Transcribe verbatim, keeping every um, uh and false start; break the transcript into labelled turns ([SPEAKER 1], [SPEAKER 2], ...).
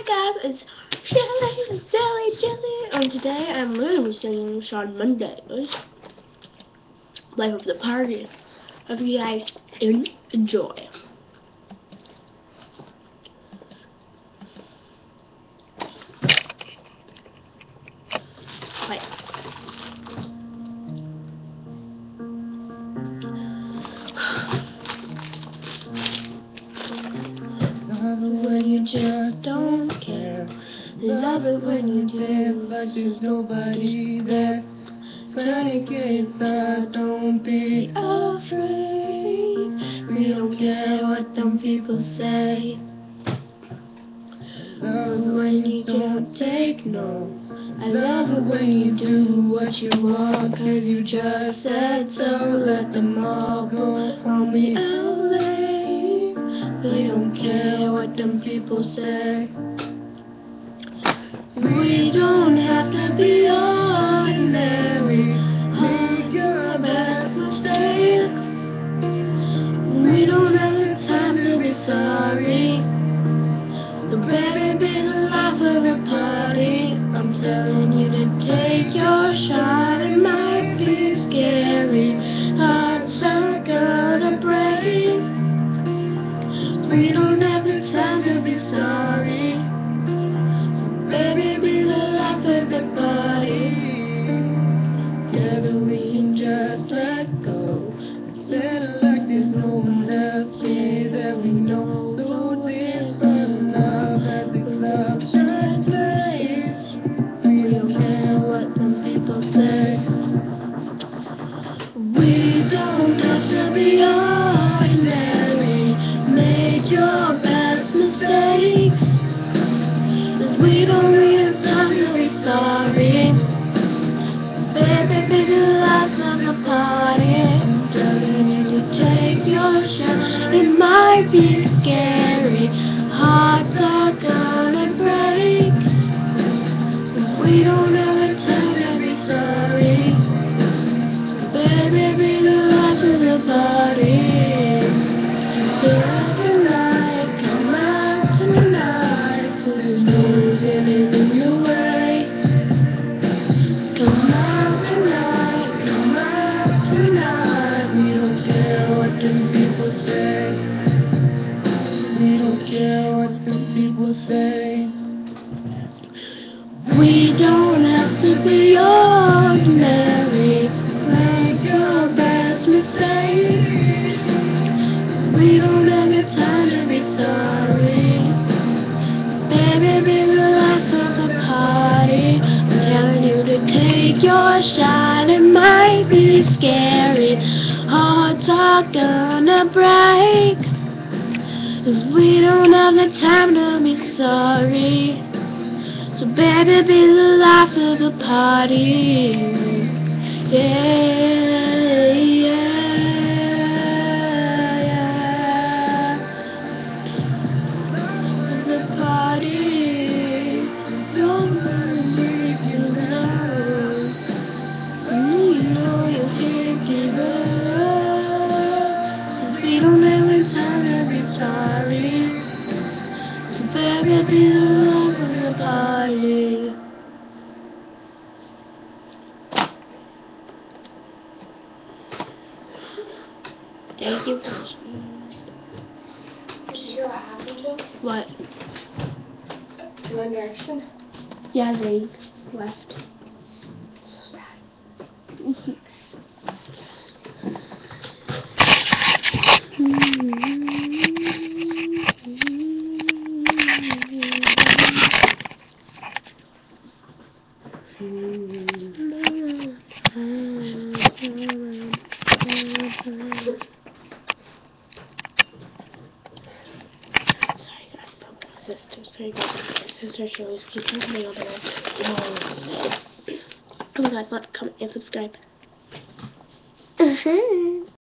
[SPEAKER 1] guys? It's Jelly, Jelly, Jelly, and today I'm literally singing Shawn Mendes, Life of the Party. Hope you guys enjoy. Wait. Love it when you just don't care. Love it when you dance like there's nobody there. Panic inside, don't be afraid. We don't care what them people say. Love it when you don't take no. I love it when you do what you want, cause you just said so. Let them all go on me L A. We don't care what them people say. We don't have to be ordinary. Make your best mistake. We don't have the time to be sorry. So baby, be the life of the party. I'm telling you to take your shot. It might be scary. Hearts are gonna break. We don't have the time to be sorry. So baby, be the life of the party. Together we can just let go. Let it like there's no one else here that we know. So dance for love at the club shine place. We don't care what some people say. We don't have to be ordinary. Make your best mistakes. Cause we don't need time to be sorry. Baby, be the life of the party. I'm telling you to take your shot. It might be scary. Hearts are gonna break. Cause we don't have the time to be sorry. So baby, be the life of the party. Dance tonight, come out tonight. So there's no getting in your way. Come out tonight, come out tonight. We don't care what them people say. We don't care what them people say. We don't have to be ordinary. Make your best mistakes. We don't have the time to be sorry. Baby, be the life of the party. I'm telling you to take your shot. It might be scary. Hearts are gonna break. Cause we don't have the time to be sorry. So baby, be the life of the party. Yeah, yeah, yeah. The party. Don't make you know. You know you can't give up. Cause we don't have the time to be sorry. So baby, be the life of the party. Thank you for listening.
[SPEAKER 2] Did you hear what happened, Joe?
[SPEAKER 1] What?
[SPEAKER 2] In One Direction?
[SPEAKER 1] Yeah, they left.
[SPEAKER 2] So sad.
[SPEAKER 1] Sorry guys, my sister, she always keeps me on the wall. Oh my god, like, comment, and subscribe. Uh-huh.